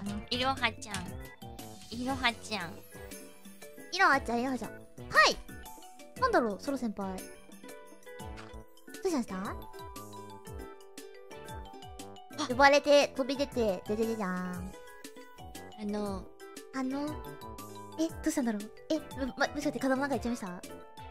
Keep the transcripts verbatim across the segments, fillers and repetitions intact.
いろはちゃん。いろはちゃん。 いろはちゃん、いろはちゃん。はい。なんだろう、ソロ先輩。どうしました？呼ばれて、飛び出て、でででじゃん。 あの、 あの、え、どうしたんだろう。え、ま、もしかして風間なんか言っちゃいました？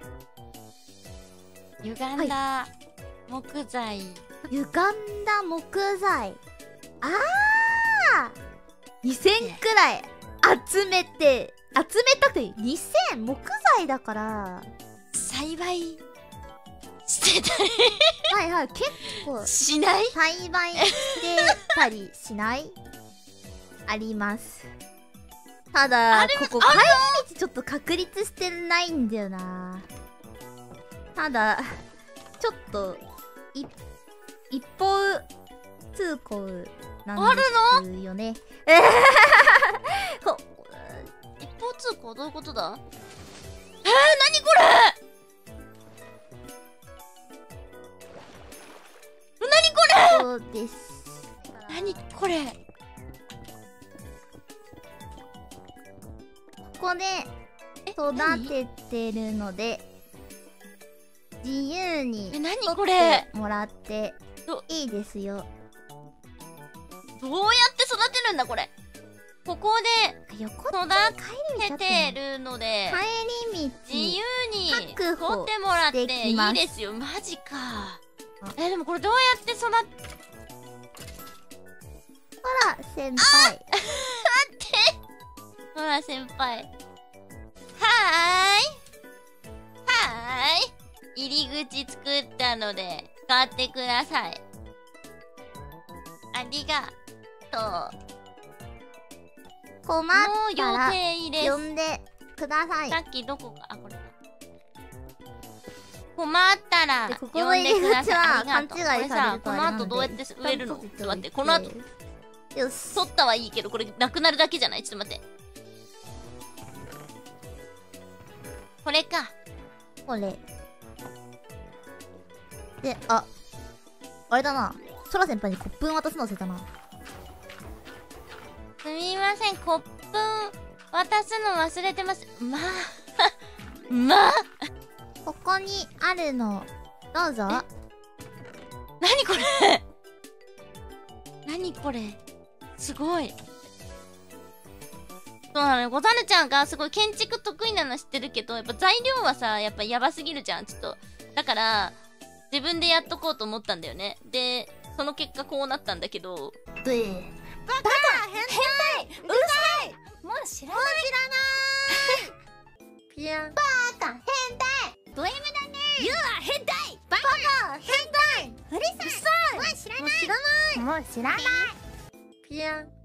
歪んだ木材。 歪んだ木材。ああにせんくらい集めて、集めたくてにせん木材だから。 栽培してたりはいはい、結構。 しない栽培してたりしないあります。ただ、ここ帰り道ちょっと確立してないんだよな。ただ、ちょっと、い、一方通行なんですよね。えこ一方通行どういうことだ？えー、なにこれ？なにこれ？ そうです。 なにこれ？ ここで育ててるので自由にえ、なに取これ？ ってもらっていいですよ。 どうやって育てるんだこれ？ここで横育ててるので帰り道自由に取確保ってもらってしていいきますですよ。マジか。え、でもこれどうやって育っほら先輩。 ほら先輩。はーいはーい、入り口作ったので使ってください。ありがとう。 困っもう予たら定入れ呼んでください。 さっきどこか、あ、これだ。困ったらでここ呼んの入りでください。 口はありがとう。こ勘違いされるとれさ、このあれなので後どうやって植えるの？ちょっと待って、ここの後よし。 取ったはいいけど、これなくなるだけじゃない？ちょっと待って。これか。 これで、ああれだな、ソラ先輩にコップン渡すの忘れたな。 すみません、コップ渡すの忘れてます。まあまあここにあるのどうぞ。 なにこれなにこれ、すごい。そうなのよ、ござるちゃんがすごい建築得意なの知ってるけど、やっぱ材料はさ、やっぱやばすぎるじゃん、ちょっと。だから自分でやっとこうと思ったんだよね。でその結果こうなったんだけど。 でバカ変態うるさい、もう知らない、 ピアンバカ変態ド M だね。ユーは変態バカ変態うるさい、もう知らない、 もう知らないもう知らないピアン